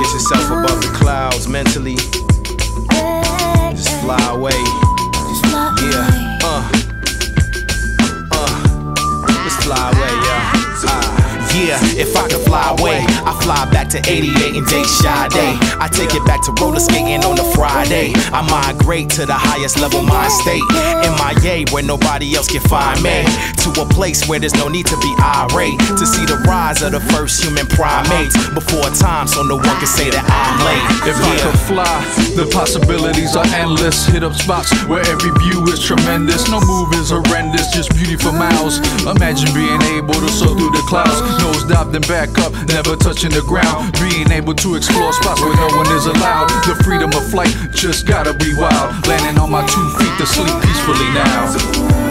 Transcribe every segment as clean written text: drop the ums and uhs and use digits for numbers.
Raise yourself above the clouds mentally. Just fly away. Yeah, let's fly away, yeah. Yeah, if I could fly away, I fly back to 88 and date Sade. I take it back to roller skating on a Friday. I migrate to the highest level mind state, MIA, where nobody else can find me. To a place where there's no need to be irate, to see the rise of the first human primates before time, so no one can say that I'm late. If I could fly, the possibilities are endless. Hit up spots where every view is tremendous. No move is horrendous, just beauty for miles. Imagine being able to soar through the clouds, nose dive then back up, never touching the ground. Being able to explore spots where no one is allowed. The freedom of flight just gotta be wild. Landing on my 2 feet to sleep peacefully now.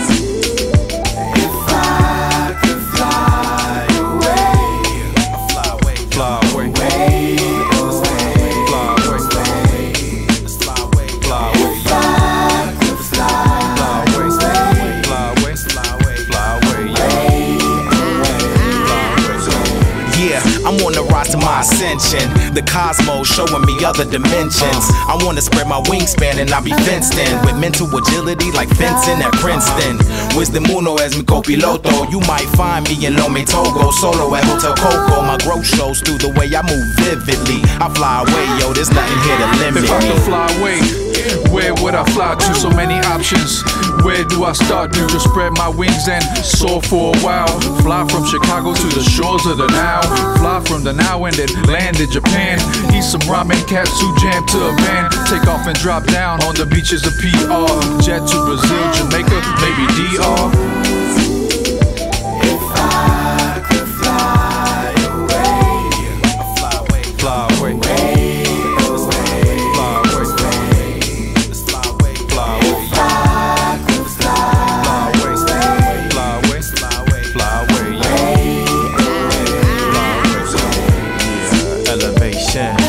I'm on the rise to my ascension. The cosmos showing me other dimensions. I wanna spread my wingspan and I be fenced in with mental agility like fencing at Princeton. Wisdom uno es mi copiloto. You might find me in Lome Togo, solo at Hotel Coco. My growth shows through the way I move vividly. I fly away, yo, there's nothing here to limit me. If I could fly away, where would I fly to? So many options. Where do I start to just spread my wings and soar for a while? Fly from Chicago to the shores of the Nile. Fly from the Nile and then land in Japan. Eat some ramen, katsu jam to a van. Take off and drop down on the beaches of PR. Jet to Brazil, Jamaica, maybe DR. If I could fly away, fly away. Elevation.